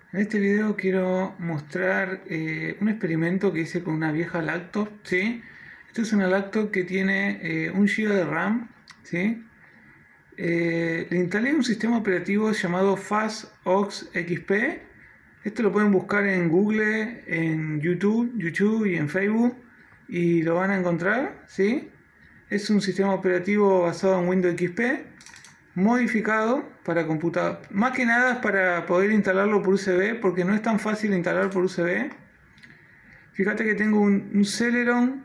En este video quiero mostrar un experimento que hice con una vieja laptop, ¿sí? Esta es una laptop que tiene 1 GB de RAM, ¿sí? Le instalé un sistema operativo llamado FastOS XP. Esto lo pueden buscar en Google, en YouTube y en Facebook y lo van a encontrar, ¿sí? Es un sistema operativo basado en Windows XP, modificado para computador. Más que nada es para poder instalarlo por USB, porque no es tan fácil instalar por USB. Fíjate que tengo un Celeron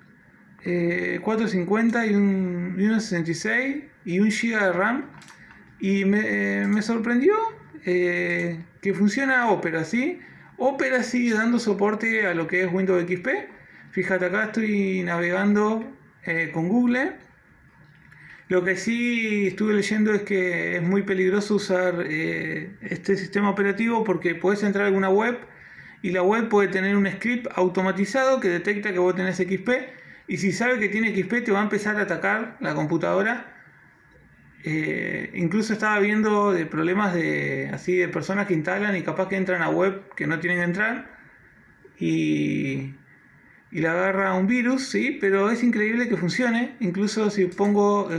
450 y un 66 y 1 GB de RAM. Y me sorprendió que funciona Opera, ¿sí? Opera sigue dando soporte a lo que es Windows XP. Fíjate, acá estoy navegando con Google. Lo que sí estuve leyendo es que es muy peligroso usar este sistema operativo porque puedes entrar a alguna web y la web puede tener un script automatizado que detecta que vos tenés XP, y si sabe que tiene XP te va a empezar a atacar la computadora. Incluso estaba viendo de problemas de personas que instalan y capaz que entran a web que no tienen que entrar y le agarra un virus, ¿sí? Pero es increíble que funcione. Incluso si pongo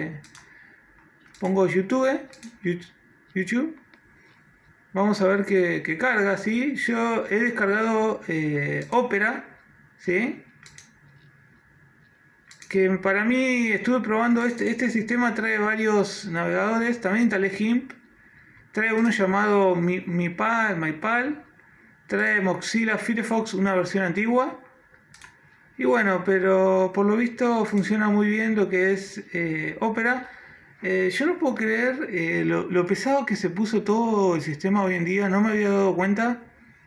YouTube, vamos a ver que carga, ¿sí? Yo he descargado Opera, ¿sí? Que para mí, estuve probando este sistema, trae varios navegadores. También instalé GIMP, trae uno llamado MyPal, trae Mozilla Firefox, una versión antigua. Y bueno, pero por lo visto funciona muy bien lo que es Opera. Yo no puedo creer lo pesado que se puso todo el sistema hoy en día. No me había dado cuenta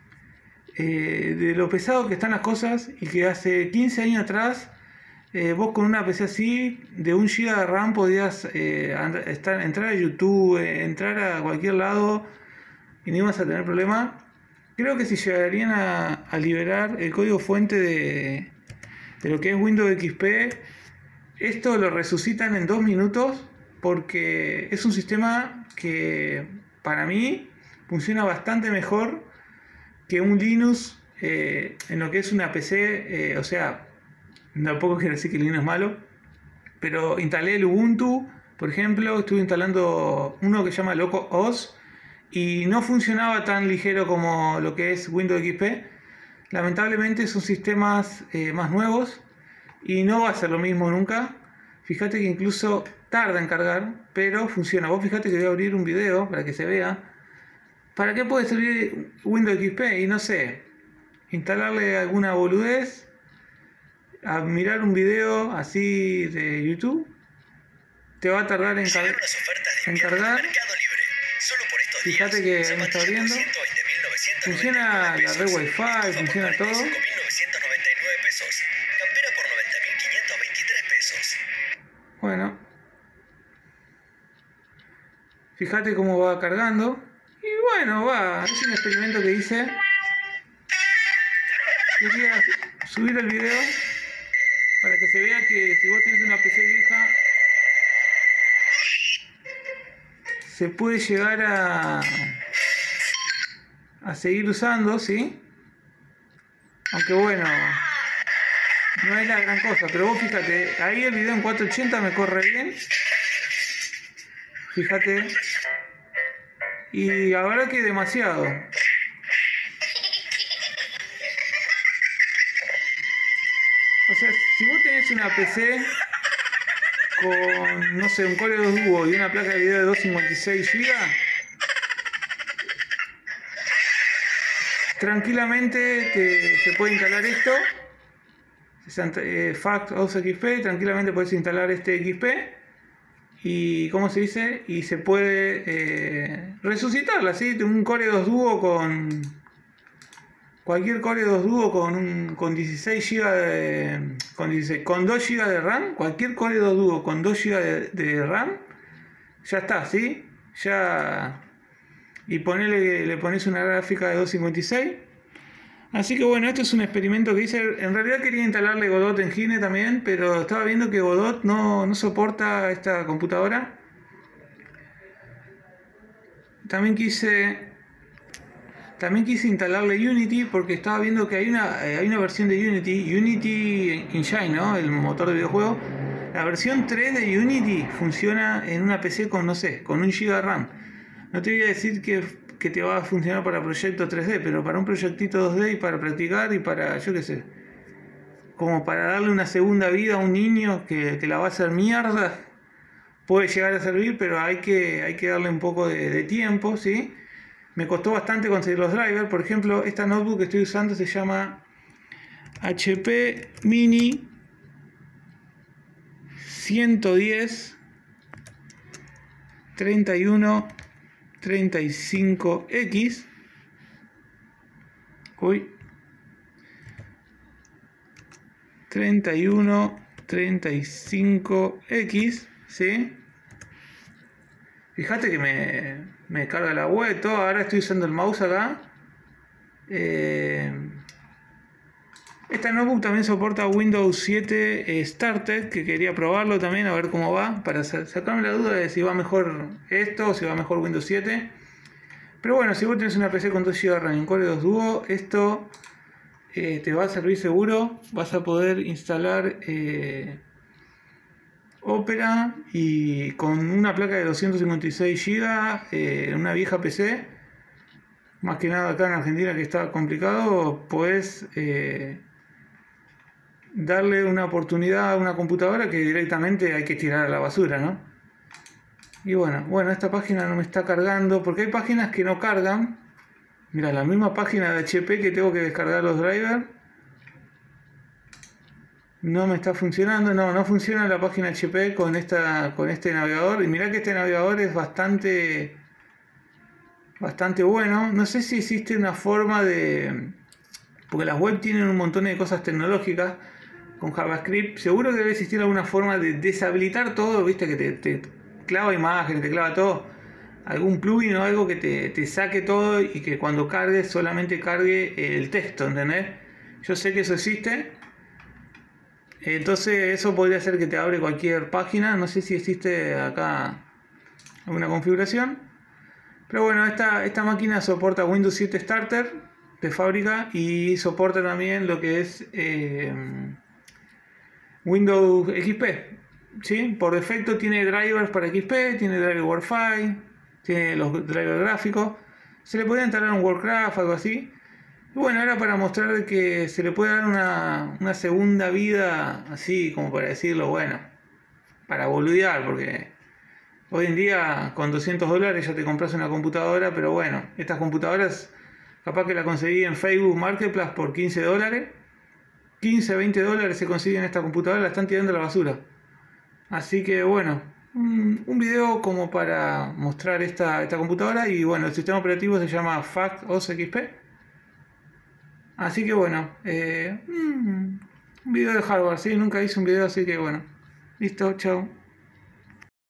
de lo pesado que están las cosas, y que hace 15 años atrás vos con una PC así de 1 GB de RAM podías entrar a YouTube, entrar a cualquier lado y no ibas a tener problema. Creo que si llegarían a liberar el código fuente de lo que es Windows XP, esto lo resucitan en 2 minutos, porque es un sistema que para mí funciona bastante mejor que un Linux en lo que es una PC. O sea, tampoco quiero decir que Linux es malo, pero instalé el Ubuntu, por ejemplo. Estuve instalando uno que se llama LocalHost y no funcionaba tan ligero como lo que es Windows XP. Lamentablemente son sistemas más nuevos y no va a ser lo mismo nunca. Fíjate que incluso tarda en cargar, pero funciona. Vos fíjate que voy a abrir un video para que se vea. ¿Para qué puede servir Windows XP? Y no sé, instalarle alguna boludez, a mirar un video así de YouTube, te va a tardar en cargar. Fíjate que me está abriendo. Funciona la red Wi-Fi, funciona todo. Bueno, fíjate cómo va cargando. Y bueno, es un experimento que hice. Quería subir el video para que se vea que si vos tenés una PC vieja, se puede llegar a seguir usando, ¿sí? Aunque bueno, no es la gran cosa. Pero vos fíjate, ahí el video en 480 me corre bien. Fíjate. Y ahora que demasiado. O sea, si vos tenés una PC con, no sé, un Core 2 Duo y una placa de video de 256 GB, tranquilamente se puede instalar esto. FastOS XP, tranquilamente puedes instalar este XP. Y, ¿cómo se dice? Y se puede resucitarla, ¿sí? Un Core 2 Duo cualquier Core 2 Duo con 16 GB con 2 GB de RAM, cualquier Core 2 Duo con 2 GB de RAM, ya está, ¿sí? Ya. Y le pones una gráfica de 256. Así que bueno, esto es un experimento que hice. En realidad quería instalarle Godot Engine también, pero estaba viendo que Godot no soporta esta computadora. También quise también quise instalarle Unity porque estaba viendo que hay una versión de Unity Engine, ¿no? El motor de videojuego. La versión 3 de Unity funciona en una PC con, no sé, con 1 GB de RAM. No te voy a decir que te va a funcionar para proyectos 3D, pero para un proyectito 2D y para practicar y para, yo qué sé, como para darle una segunda vida a un niño que la va a hacer mierda, puede llegar a servir, pero hay que darle un poco de tiempo, ¿sí? Me costó bastante conseguir los drivers. Por ejemplo, esta notebook que estoy usando se llama HP Mini 110 31 35X. Uy. 31 35X, ¿sí? Fíjate que me carga la web, todo. Ahora estoy usando el mouse acá. Esta notebook también soporta Windows 7 Starter, que quería probarlo también, a ver cómo va, para sacarme la duda de si va mejor esto o si va mejor Windows 7. Pero bueno, si vos tenés una PC con 2 GB de RAM y un Core 2 Duo, esto te va a servir seguro. Vas a poder instalar Opera y con una placa de 256 GB, una vieja PC, más que nada acá en Argentina que está complicado, podés darle una oportunidad a una computadora que directamente hay que tirar a la basura, ¿no? Y bueno, esta página no me está cargando porque hay páginas que no cargan. Mira, la misma página de HP que tengo que descargar los drivers no me está funcionando. No funciona la página HP con este navegador. Y mirá que este navegador es bastante bueno. No sé si existe una forma de... porque las web tienen un montón de cosas tecnológicas con JavaScript. Seguro que debe existir alguna forma de deshabilitar todo, viste, que te clava imágenes, te clava todo. Algún plugin o algo que te saque todo y que cuando cargues solamente cargue el texto, ¿entendés? Yo sé que eso existe. Entonces eso podría ser que te abre cualquier página. No sé si existe acá alguna configuración. Pero bueno, esta máquina soporta Windows 7 Starter de fábrica y soporta también lo que es Windows XP. ¿Sí? Por defecto tiene drivers para XP, tiene driver Wi-Fi, tiene los drivers gráficos. Se le puede instalar un Warcraft, algo así. Y bueno, era para mostrar que se le puede dar una segunda vida, así como para decirlo, bueno, para boludear, porque hoy en día con $200 ya te compras una computadora, pero bueno, estas computadoras capaz que la conseguí en Facebook Marketplace por $15. 15, $20 se consiguen esta computadora, la están tirando a la basura. Así que bueno, un video como para mostrar esta computadora. Y bueno, el sistema operativo se llama FactOS XP. Así que bueno, un video de hardware, ¿sí? Nunca hice un video, así que bueno. Listo, chao.